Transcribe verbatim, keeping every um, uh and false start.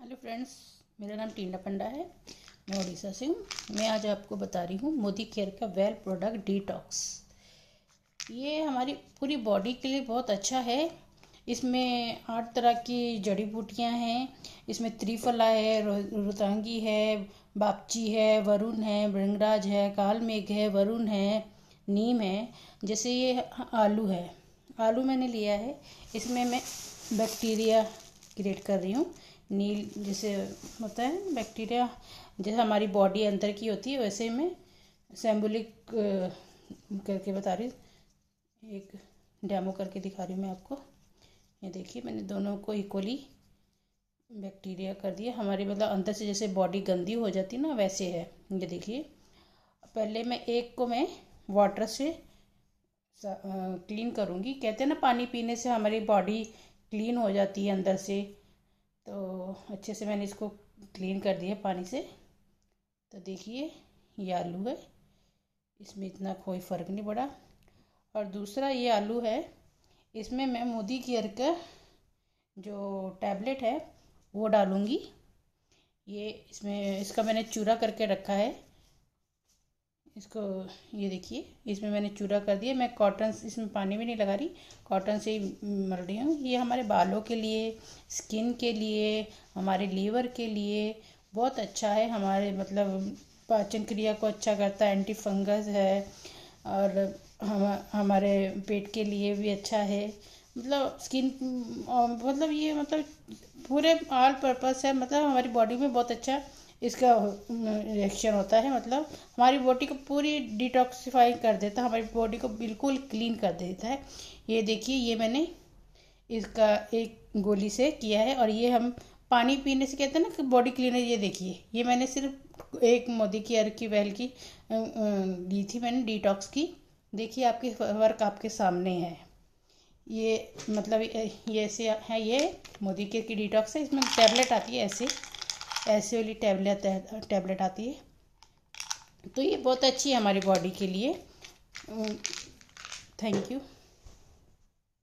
Hello friends, मेरा नाम टीना पंडा है। मैं उड़ीसा से हूँ। मैं आज आपको बता रही हूँ मोदी केयर का वेल प्रोडक्ट डिटॉक्स। ये हमारी पूरी बॉडी के लिए बहुत अच्छा है। इसमें आठ तरह की जड़ी बूटियाँ हैं। इसमें त्रिफला है, रुतांगी है, बापची है, वरुण है, भृंगराज है, कालमेघ है, वरुण है, नीम है। जैसे ये आलू है, आलू मैंने लिया है। इसमें मैं बैक्टीरिया क्रिएट कर रही हूँ। नील जैसे होता है बैक्टीरिया, जैसे हमारी बॉडी अंदर की होती है, वैसे मैं सिंबॉलिक करके बता रही हूँ। एक डेमो करके दिखा रही हूँ मैं आपको। ये देखिए, मैंने दोनों को इक्वली बैक्टीरिया कर दिया। हमारी मतलब अंदर से जैसे बॉडी गंदी हो जाती है ना, वैसे है। ये देखिए, पहले मैं एक को मैं वाटर से क्लीन करूँगी। कहते हैं ना, पानी पीने से हमारी बॉडी क्लीन हो जाती है अंदर से। तो अच्छे से मैंने इसको क्लीन कर दिया पानी से। तो देखिए, ये आलू है, इसमें इतना कोई फ़र्क नहीं पड़ा। और दूसरा ये आलू है, इसमें मैं मोदी केयर का जो टैबलेट है वो डालूँगी। ये इसमें इसका मैंने चूरा करके रखा है इसको। ये देखिए, इसमें मैंने चूरा कर दिया। मैं कॉटन, इसमें पानी भी नहीं लगा रही, कॉटन से ही मल रही हूँ। ये हमारे बालों के लिए, स्किन के लिए, हमारे लीवर के लिए बहुत अच्छा है। हमारे मतलब पाचन क्रिया को अच्छा करता है, एंटी फंगस है। और हम हमारे पेट के लिए भी अच्छा है। मतलब स्किन, मतलब ये मतलब पूरे ऑल पर्पस है। मतलब हमारी बॉडी में बहुत अच्छा इसका रिएक्शन होता है। मतलब हमारी बॉडी को पूरी डिटॉक्सिफाई कर देता है, हमारी बॉडी को बिल्कुल क्लीन कर देता है। ये देखिए, ये मैंने इसका एक गोली से किया है। और ये हम पानी पीने से कहते हैं ना कि बॉडी क्लीनर। ये देखिए, ये मैंने सिर्फ एक मोदी केयर की वेल की ली थी मैंने, डिटॉक्स की। देखिए, आपके वर्क आपके सामने है। ये मतलब ये ऐसे है, ये मोदी केयर की डिटॉक्स है। इसमें टैबलेट आती है, ऐसे ऐसे वाली टैबलेट टैबलेट आती है। तो ये बहुत अच्छी है हमारी बॉडी के लिए। Thank you.